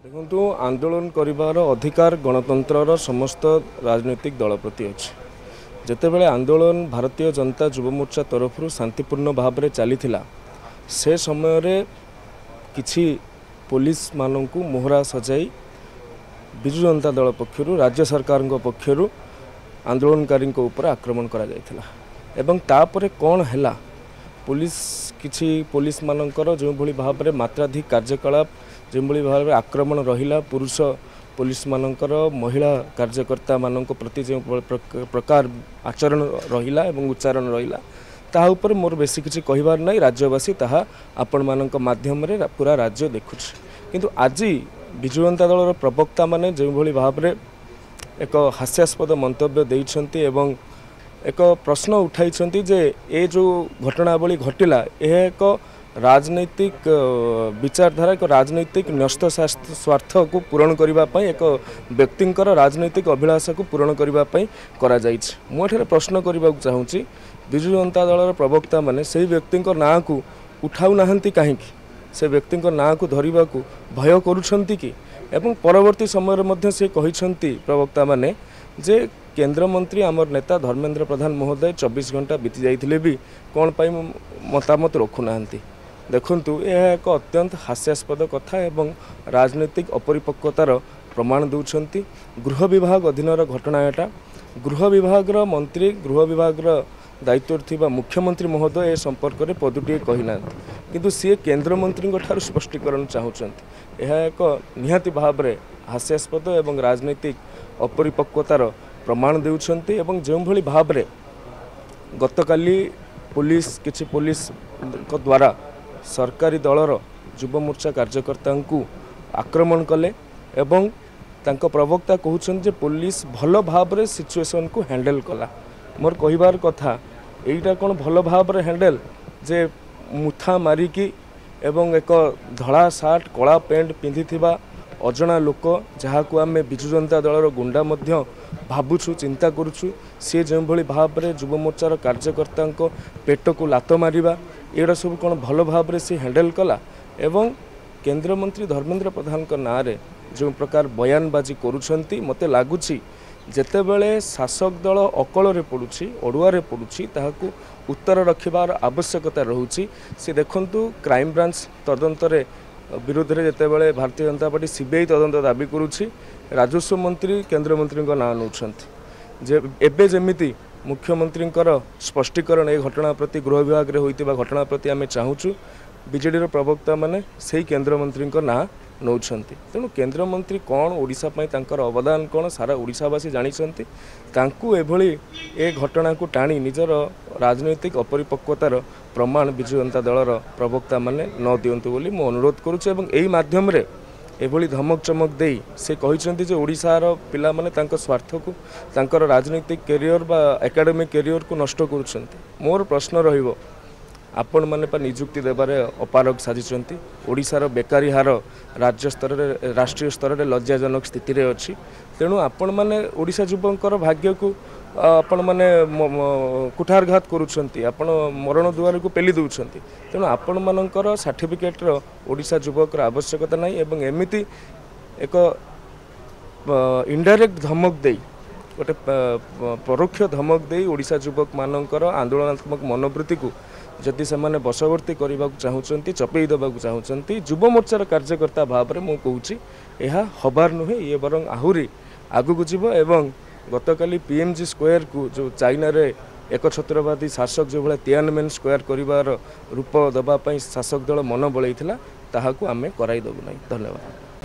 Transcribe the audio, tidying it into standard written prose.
देखु आंदोलन करिवार अधिकार गणतंत्र समस्त राजनीतिक दल प्रति अच्छे जितेबाला आंदोलन भारतीय जनता युव मोर्चा तरफ शांतिपूर्ण भाव में चली से समय किछि पुलिस मानू मोहरा सजाई विजु जनता दल पक्षर राज्य सरकार पक्षर आंदोलनकारी उपर आक्रमण करा जायथिला एवं तापरे कौन है पुलिस किछि पुलिस मानकर जो भली भाव में मात्राधिक कार्यकलाप जो भली भाव में आक्रमण रहिला पुरुष पुलिस मानकर महिला कार्यकर्ता मानक प्रति जो प्रकार आचरण रहिला एवं उच्चारण रहिला ताहा ऊपर मोर बेसी किछि कहिबार नै राज्यवासी ताहा आपण मानक माध्यम रे पूरा राज्य देखुछि किंतु आज विजु जनता दलर प्रवक्ता माने जो भली भाव में एक हास्यास्पद मंतव्य देइछंती एवं एक प्रश्न उठाई जे ए जो घटनावली घटिला यह एक राजनैतिक विचारधारा एक राजनैतिक न्यस्त स्वार्थ को पूरण करने एक व्यक्तिंकर राजनैतिक अभिलाषा को पूरण करने करा जाइछि। मुझे प्रश्न करने चाहूँगी विजु जनता दलर प्रवक्ता माने से व्यक्ति ना को उठाऊ नाहंती कहीं से व्यक्ति ना को धरने को भय करुछंती कि एवं परवर्ती समय मध्य से कहिछंती प्रवक्ता माने जे केंद्र मंत्री आमर नेता धर्मेंद्र प्रधान महोदय 24 घंटा बीती जाइथिले भी कौन पाई मतामत रखुना देखंतु यह एक अत्यंत हास्यास्पद कथा एवं राजनीतिक अपरिपक्वतार प्रमाण दौरान गृह विभाग अधीनर घटना एटा गृह विभाग मंत्री गृह विभाग दायित्व थिबा मुख्यमंत्री महोदय ए संपर्क में पदुटे कहीना किंतु सी केंद्र मंत्री स्पष्टीकरण चाहूँगी यह एक निहाती भाव में हास्यास्पद एवं राजनीतिक अपरिपक्वतार प्रमाण देउछंती एवं जो भली भाव में गतकाली पुलिस किछि पुलिस द्वारा सरकारी दलर युव मोर्चा कार्यकर्ता को आक्रमण कले एवं तांको प्रवक्ता कहउछन जे पुलिस भल भाव में सिचुएशन को हैंडल कला मोर कहिबार कथा एटा कौन भल भाव में हैंडल जे मुथा मारिकी एवं एक धड़ा सार्ट कला पेंट पिंधि अजना लोक जहाँ को आम विजु जनता दलर गुंडा मध्य भावुछु चिंता करुछु सी जो भली भाव में युव मोर्चार कार्यकर्ता पेट को लात मारिबा एड़ा सब कौन भल भाव में सी हैंडल कला एवं केंद्र मंत्री धर्मेंद्र प्रधान नाँ रे जो प्रकार बयानबाजी करुछंती मते लागुछि जेतेबेले शासक दल अकल पड़ुछि अड़ुआ पड़ुछि ताहाकू उत्तर रखिबार आवश्यकता रहुछि से देखंतु क्राइम ब्रांच तदंत विरोध में जितेबाला भारतीय जनता पार्टी सीबीआई तदंत दाबी करुछि राजस्व मंत्री केंद्र मंत्री नाँ नौछंती जमिति मुख्यमंत्री स्पष्टीकरण ए घटना प्रति गृह विभाग में होइतिबा घटना प्रति आम चाहूँ बीजेडी प्रवक्ता माने सही केंद्र मंत्री नाँ नौछंती तेणु केंद्र मंत्री कौन ओडिशा पई तांकर अवदान कौन सारा ओडिशावासी जानिछंती तांकू एभली ए घटना को टाणी निजर राजनैतिक अपरिपक्वतार प्रमाण विजु जनता दलर प्रवक्ता माने न दियंतु बोली मु अनुरोध करुछि एवं एही माध्यम रे एभली धमक चमक देई से कहिसंती जे ओडिशार पिला माने तांकर स्वार्थ को तांकर राजनैतिक कैरियर बा एकेडमिक कैरियर को नष्ट करुछंती मोर प्रश्न रहिबो आपण माने पर नियुक्ति देबारे अपारग साजिचंती ओडिशार बेकारी हार राज्य स्तर रे राष्ट्रीय स्तर रे लज्जाजनक स्थिति रे अछि तेणु आपण माने ओडिशा युवकर भाग्य को आपण माने कुठारघात करुछंती आपण मरण दुआर को पेली दउछंती तेणु आपण मानकर सर्टिफिकेट रो ओडिशा युवकर आवश्यकता नाही एवं एमिति एक इनडायरेक्ट धमक देई गोटे परोक्ष धमक देई ओडिशा युवक मानकर आंदोलनात्मक मनोवृत्ति को जदि से माने बशवर्ती करने चाहूँगी चपेई देवा चाहूँगी युव मोर्चार कार्यकर्ता भाव में मुझे कहूँ यह हबार नुहे ये बरं आहरी आगू जीव एवं गतकाली पीएमजी स्क्वायर को जो चाइना रे एक छत्रवादी शासक जो भाई तियानमेन स्क्वायर कर रूप देवाई शासक दल मन बलैला ताहाकू आमे कराई देबु नहीं। धन्यवाद।